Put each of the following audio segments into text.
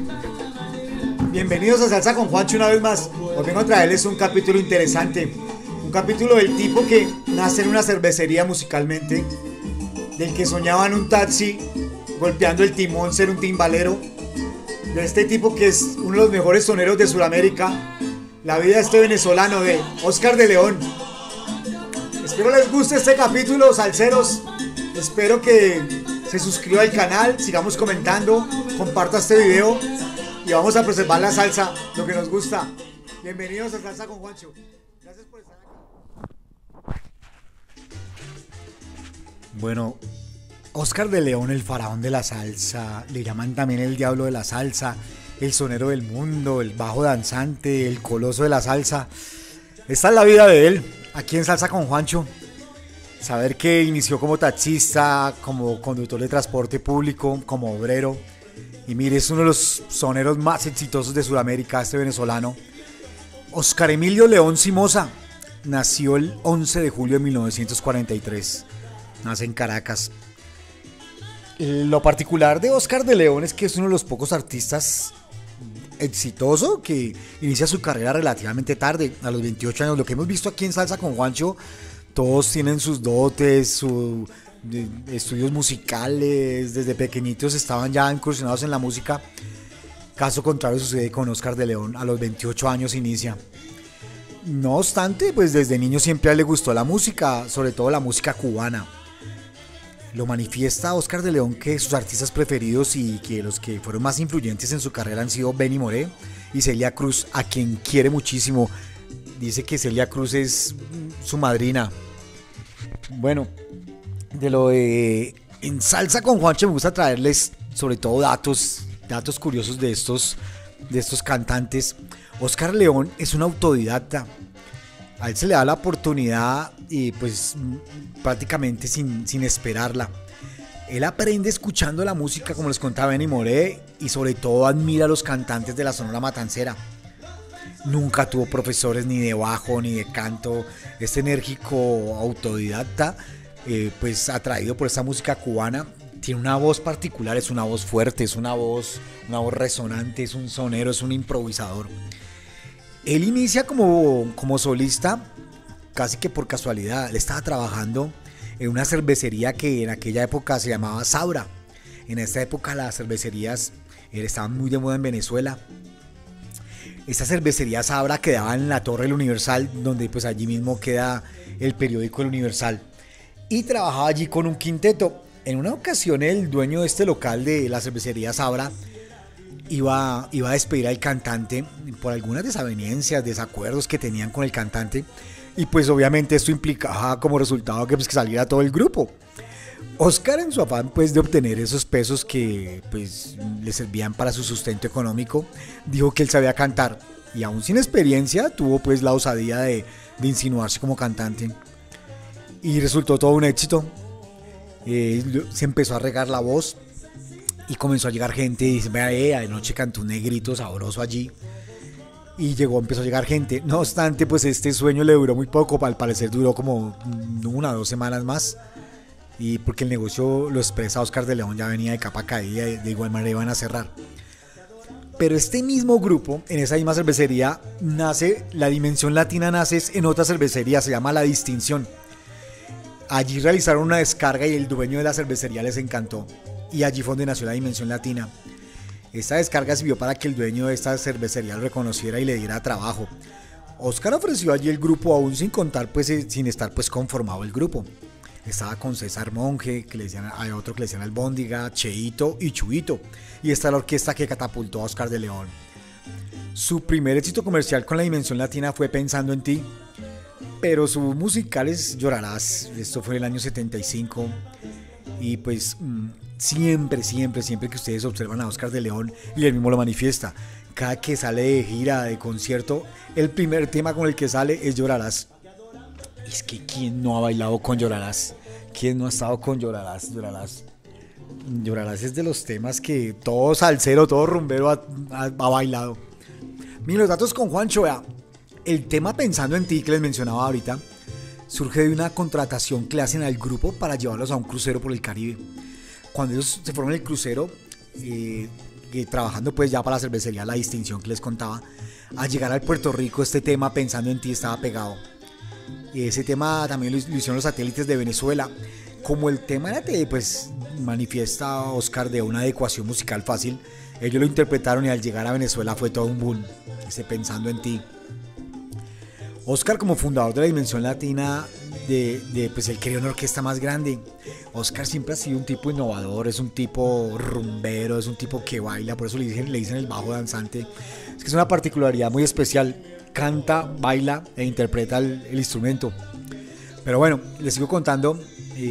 Bienvenidos a Salsa con Juancho una vez más. Hoy vengo a traerles un capítulo interesante. Un capítulo del tipo que nace en una cervecería musicalmente, del que soñaba en un taxi, golpeando el timón, ser un timbalero, de este tipo que es uno de los mejores soneros de Sudamérica, la vida de este venezolano, de Oscar de León. Espero les guste este capítulo, salseros. Espero que se suscriba al canal, sigamos comentando, comparta este video y vamos a preservar la salsa, lo que nos gusta. Bienvenidos a Salsa con Juancho. Gracias por estar acá. Bueno, Oscar de León, el faraón de la salsa, le llaman también el diablo de la salsa, el sonero del mundo, el bajo danzante, el coloso de la salsa. Esta es la vida de él, aquí en Salsa con Juancho. Saber que inició como taxista, como conductor de transporte público, como obrero. Y mire, es uno de los soneros más exitosos de Sudamérica, este venezolano. Oscar Emilio León Simosa nació el 11 de julio de 1943. Nace en Caracas. Lo particular de Oscar de León es que es uno de los pocos artistas exitoso que inicia su carrera relativamente tarde, a los 28 años. Lo que hemos visto aquí en Salsa con Juancho, todos tienen sus dotes, sus estudios musicales, desde pequeñitos estaban ya incursionados en la música. Caso contrario sucede con Oscar de León, a los 28 años inicia. No obstante, pues desde niño siempre a él le gustó la música, sobre todo la música cubana. Lo manifiesta Oscar de León que sus artistas preferidos y que los que fueron más influyentes en su carrera han sido Benny Moré y Celia Cruz, a quien quiere muchísimo. Dice que Celia Cruz es su madrina. Bueno, de lo de en Salsa con Juancho me gusta traerles sobre todo datos curiosos de estos cantantes. Oscar León es un autodidacta. A él se le da la oportunidad y pues prácticamente sin esperarla. Él aprende escuchando la música, como les contaba Benny Moré, y sobre todo admira a los cantantes de la Sonora Matancera. Nunca tuvo profesores ni de bajo ni de canto. Este enérgico autodidacta, pues atraído por esta música cubana, tiene una voz particular, es una voz fuerte, es una voz resonante, es un sonero, es un improvisador. Él inicia como solista casi que por casualidad. Él estaba trabajando en una cervecería que en aquella época se llamaba Sabra. En esta época las cervecerías estaban muy de moda en Venezuela. Esta cervecería Sabra quedaba en la Torre del Universal, donde pues allí mismo queda el periódico El Universal. Y trabajaba allí con un quinteto. En una ocasión el dueño de este local de la cervecería Sabra iba a despedir al cantante por algunas desavenencias, desacuerdos que tenían con el cantante, y pues obviamente esto implicaba como resultado que saliera todo el grupo. Oscar, en su afán pues de obtener esos pesos que pues le servían para su sustento económico, dijo que él sabía cantar, y aún sin experiencia tuvo pues la osadía de insinuarse como cantante, y resultó todo un éxito. Se empezó a regar la voz y comenzó a llegar gente y dice, vea, anoche cantó un negrito sabroso allí. Y empezó a llegar gente. No obstante, pues este sueño le duró muy poco, al parecer duró como 1 o 2 semanas más. Y porque el negocio, lo expresa Oscar de León, ya venía de capa caída, de igual manera iban a cerrar. Pero este mismo grupo, en esa misma cervecería, la Dimensión Latina nace en otra cervecería, se llama La Distinción. Allí realizaron una descarga y el dueño de la cervecería les encantó. Y allí fue donde nació La Dimensión Latina. Esta descarga sirvió para que el dueño de esta cervecería lo reconociera y le diera trabajo. Oscar ofreció allí el grupo aún sin estar pues conformado el grupo. Estaba con César Monge, hay otro que le decían Albóndiga, Cheito y Chuito. Y esta es la orquesta que catapultó a Oscar de León. Su primer éxito comercial con La Dimensión Latina fue Pensando en ti. Pero su musical es Llorarás. Esto fue en el año 75. Y pues siempre que ustedes observan a Oscar de León, y él mismo lo manifiesta, cada que sale de gira, de concierto, el primer tema con el que sale es Llorarás. Es que ¿quién no ha bailado con Llorarás? ¿Quién no ha estado con Llorarás? Llorarás es de los temas que todo salsero, todo rumbero ha bailado. Miren los datos con Juancho, vea. El tema Pensando en ti que les mencionaba ahorita surge de una contratación que le hacen al grupo para llevarlos a un crucero por el Caribe. Cuando ellos se fueron en el crucero, que trabajando pues ya para la cervecería La Distinción que les contaba, al llegar al Puerto Rico este tema Pensando en ti estaba pegado. Y ese tema también lo hicieron los Satélites de Venezuela. Como el tema era pues manifiesta Oscar de una adecuación musical fácil, ellos lo interpretaron y al llegar a Venezuela fue todo un boom, ese Pensando en ti. Oscar, como fundador de la Dimensión Latina, pues él creó una orquesta más grande. Oscar siempre ha sido un tipo innovador, es un tipo rumbero, es un tipo que baila, por eso le dicen el bajo danzante. Es que es una particularidad muy especial, canta, baila e interpreta el instrumento. Pero bueno, les sigo contando.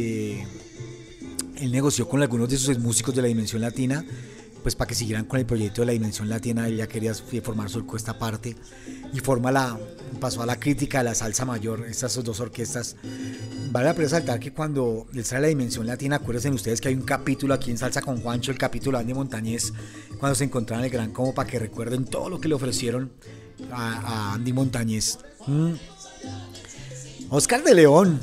Él negoció con algunos de sus músicos de la Dimensión Latina, pues para que siguieran con el proyecto de la Dimensión Latina. Él ya quería formar su orquesta aparte y pasó a la crítica de la salsa mayor, estas dos orquestas. Vale la pena resaltar que cuando él sale a la Dimensión Latina, acuérdense ustedes que hay un capítulo aquí en Salsa con Juancho, el capítulo de Andy Montañez, cuando se encontraron en el Gran Combo, para que recuerden todo lo que le ofrecieron a Andy Montañez. Oscar de León.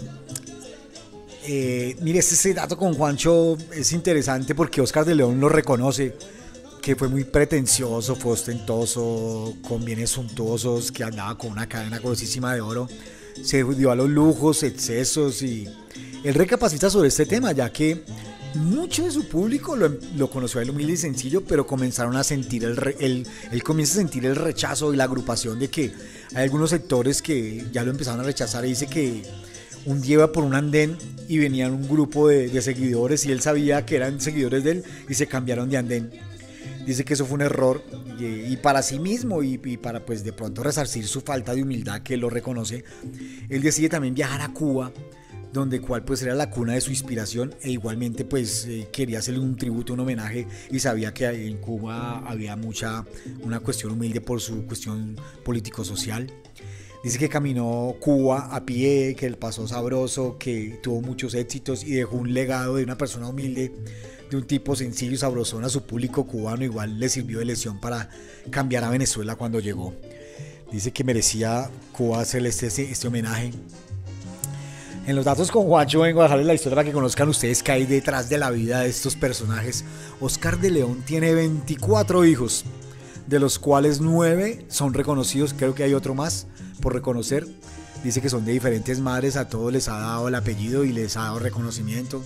Mire, ese dato con Juancho es interesante porque Oscar de León lo reconoce, que fue muy pretencioso, fue ostentoso, con bienes suntuosos, que andaba con una cadena gruesísima de oro, se dio a los lujos, excesos, y él recapacita sobre este tema, ya que mucho de su público lo conoció a él humilde y sencillo, pero comenzaron a sentir él comienza a sentir el rechazo y la agrupación de que hay algunos sectores que ya lo empezaron a rechazar. Y dice que un día iba por un andén y venían un grupo de seguidores y él sabía que eran seguidores de él y se cambiaron de andén. Dice que eso fue un error y para sí mismo y para pues de pronto resarcir su falta de humildad, que él lo reconoce, él decide también viajar a Cuba, donde cual pues era la cuna de su inspiración, e igualmente pues quería hacerle un tributo, un homenaje, y sabía que en Cuba había una cuestión humilde por su cuestión político-social. Dice que caminó Cuba a pie, que el pasó sabroso, que tuvo muchos éxitos y dejó un legado de una persona humilde, de un tipo sencillo y sabrosón a su público cubano. Igual le sirvió de lección para cambiar a Venezuela cuando llegó. Dice que merecía Cuba hacerle este homenaje. En los datos con Juancho vengo a dejarles la historia para que conozcan ustedes qué hay detrás de la vida de estos personajes. Oscar de León tiene 24 hijos, de los cuales 9 son reconocidos, creo que hay otro más por reconocer. Dice que son de diferentes madres, a todos les ha dado el apellido y les ha dado reconocimiento.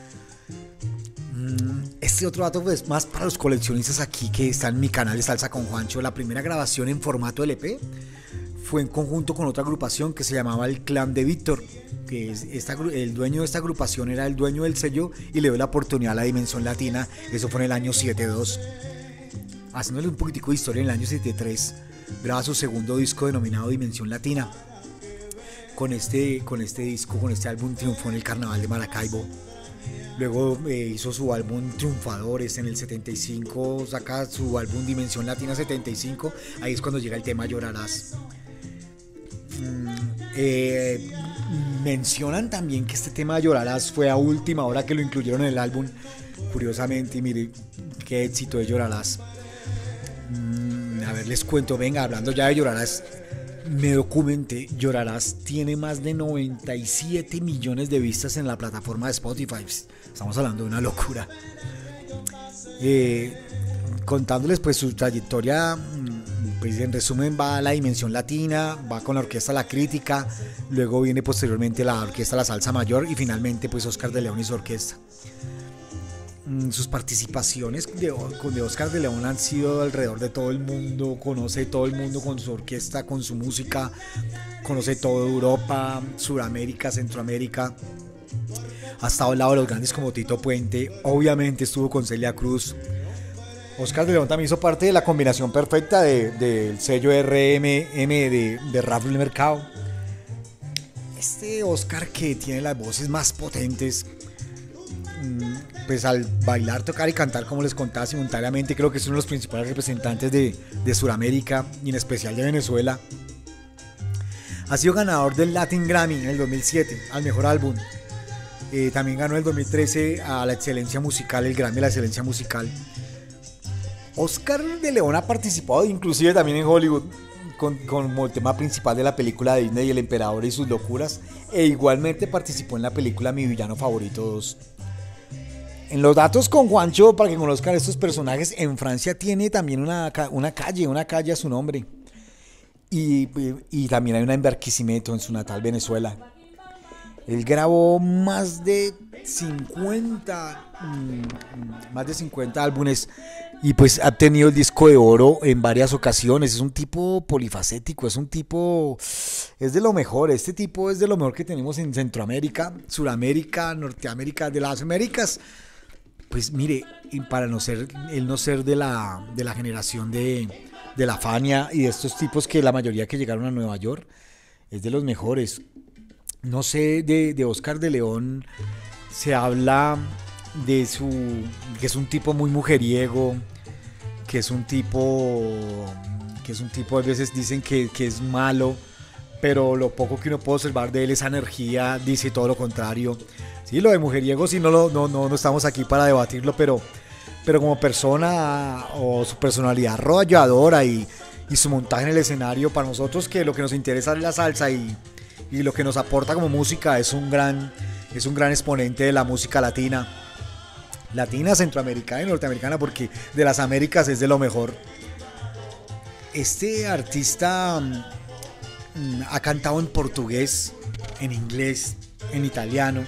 Este otro dato pues más para los coleccionistas aquí que están en mi canal de Salsa con Juancho. La primera grabación en formato LP fue en conjunto con otra agrupación que se llamaba el Clan de Víctor, que el dueño de esta agrupación era el dueño del sello y le dio la oportunidad a la Dimensión Latina. Eso fue en el año 72. Haciéndole un poquitico de historia, en el año 73 graba su segundo disco denominado Dimensión Latina. Con este disco, con este álbum, triunfó en el Carnaval de Maracaibo. Luego hizo su álbum Triunfadores. En el 75 saca su álbum Dimensión Latina 75. Ahí es cuando llega el tema Llorarás. Mencionan también que este tema Llorarás fue a última hora que lo incluyeron en el álbum. Curiosamente, mire qué éxito de Llorarás. A ver, les cuento, venga, hablando ya de Llorarás, me documenté. Llorarás tiene más de 97 millones de vistas en la plataforma de Spotify. Estamos hablando de una locura. Contándoles pues su trayectoria, pues en resumen va a la Dimensión Latina, va con la orquesta La Crítica, luego viene posteriormente la orquesta La Salsa Mayor y finalmente pues Oscar de León y su orquesta. Sus participaciones de Oscar de León han sido alrededor de todo el mundo, conoce todo el mundo con su orquesta, con su música, conoce toda Europa, Sudamérica, Centroamérica, ha estado al lado de los grandes como Tito Puente, obviamente estuvo con Celia Cruz. Oscar de León también hizo parte de la combinación perfecta del sello RMM de Rafael Mercado. Este Oscar, que tiene las voces más potentes, pues al bailar, tocar y cantar, como les contaba, simultáneamente, creo que es uno de los principales representantes de Sudamérica y en especial de Venezuela. Ha sido ganador del Latin Grammy en el 2007 al mejor álbum. También ganó en el 2013 a la excelencia musical, el Grammy de la excelencia musical. Oscar de León ha participado inclusive también en Hollywood como el tema principal de la película de Disney, El Emperador y sus locuras, e igualmente participó en la película Mi Villano Favorito 2. En los datos con Juancho, para que conozcan estos personajes, en Francia tiene también una calle a su nombre. Y también hay una en Barquisimeto, en su natal Venezuela. Él grabó más de 50 álbumes y pues ha tenido el disco de oro en varias ocasiones. Es un tipo polifacético, es de lo mejor. Este tipo es de lo mejor que tenemos en Centroamérica, Suramérica, Norteamérica, de las Américas. Pues mire, y para él no ser de la generación de la Fania y de estos tipos que la mayoría que llegaron a Nueva York, es de los mejores. No sé, de Oscar de León se habla que es un tipo muy mujeriego, que es un tipo a veces dicen que es malo, pero lo poco que uno puede observar de él, esa energía, dice todo lo contrario. Sí, lo de mujeriego sí no estamos aquí para debatirlo, pero como persona o su personalidad arrolladora y su montaje en el escenario, para nosotros que lo que nos interesa es la salsa y lo que nos aporta como música, es un gran exponente de la música latina, centroamericana y norteamericana, porque de las Américas es de lo mejor. Este artista ha cantado en portugués, en inglés, en italiano,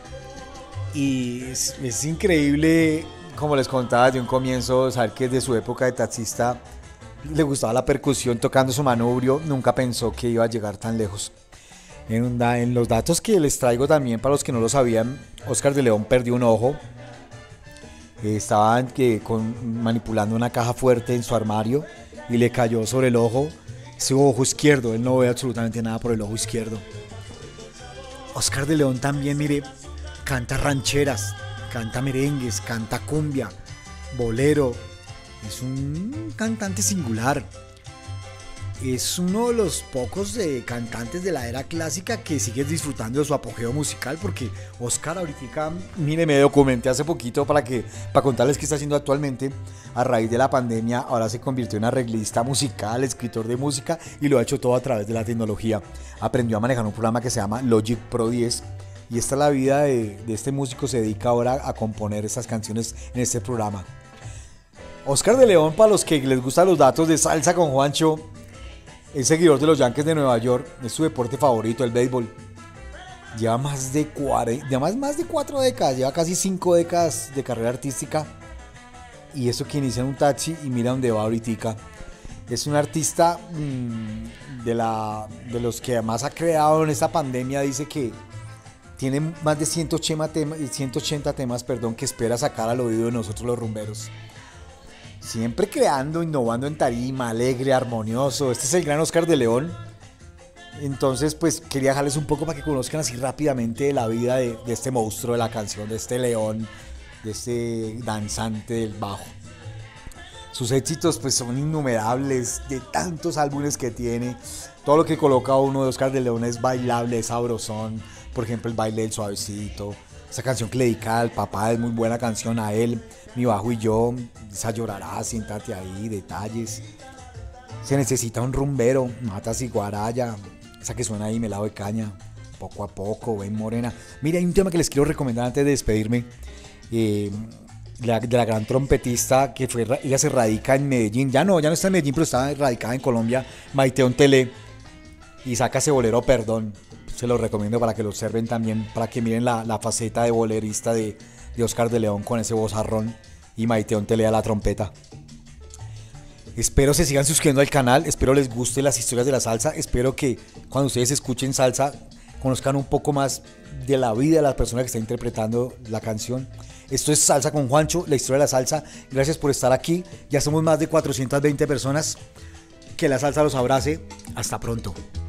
y es increíble, como les contaba desde un comienzo, saber que desde su época de taxista le gustaba la percusión, tocando su manubrio. Nunca pensó que iba a llegar tan lejos. En los datos que les traigo también, para los que no lo sabían, Oscar de León perdió un ojo. Estaba manipulando una caja fuerte en su armario y le cayó sobre el ojo, su ojo izquierdo. Él no ve absolutamente nada por el ojo izquierdo. Oscar de León también, mire, canta rancheras, canta merengues, canta cumbia, bolero. Es un cantante singular. Es uno de los pocos cantantes de la era clásica que sigue disfrutando de su apogeo musical, porque Oscar ahorita, mire, me documenté hace poquito para contarles qué está haciendo actualmente. A raíz de la pandemia, ahora se convirtió en arreglista musical, escritor de música, y lo ha hecho todo a través de la tecnología. Aprendió a manejar un programa que se llama Logic Pro 10, y esta es la vida de este músico. Se dedica ahora a componer estas canciones en este programa. Oscar de León, para los que les gustan los datos de salsa con Juancho, es seguidor de los Yankees de Nueva York, es su deporte favorito, el béisbol. Lleva más de 4 décadas, lleva casi 5 décadas de carrera artística. Y eso que inicia en un taxi y mira dónde va ahorita. Es un artista de los que además ha creado en esta pandemia. Dice que tiene más de 180 temas que espera sacar al oído de nosotros los rumberos. Siempre creando, innovando en tarima, alegre, armonioso. Este es el gran Oscar de León. Entonces, pues quería dejarles un poco para que conozcan así rápidamente la vida de este monstruo de la canción, de este león, de este danzante del bajo. Sus éxitos pues son innumerables, de tantos álbumes que tiene. Todo lo que coloca uno de Oscar de León es bailable, es sabrosón. Por ejemplo, el baile del suavecito. Esa canción que le dedica al papá es muy buena canción, a él. Mi bajo y yo, esa llorará, siéntate ahí, detalles. Se necesita un rumbero, matas y guaraya. Esa que suena ahí, melado de caña, poco a poco, ven morena. Mira, hay un tema que les quiero recomendar antes de despedirme. De la gran trompetista que ella se radica en Medellín. Ya no está en Medellín, pero está radicada en Colombia. Maite Ontelé. Y saca ese bolero Perdón. Se lo recomiendo para que lo observen también, para que miren la faceta de bolerista de Oscar de León con ese vozarrón, y Maite Ontelé a la trompeta. Espero se sigan suscribiendo al canal, espero les gusten las historias de la salsa, espero que cuando ustedes escuchen salsa conozcan un poco más de la vida de la persona que está interpretando la canción. Esto es Salsa con Juancho, la historia de la salsa. Gracias por estar aquí, ya somos más de 420 personas. Que la salsa los abrace, hasta pronto.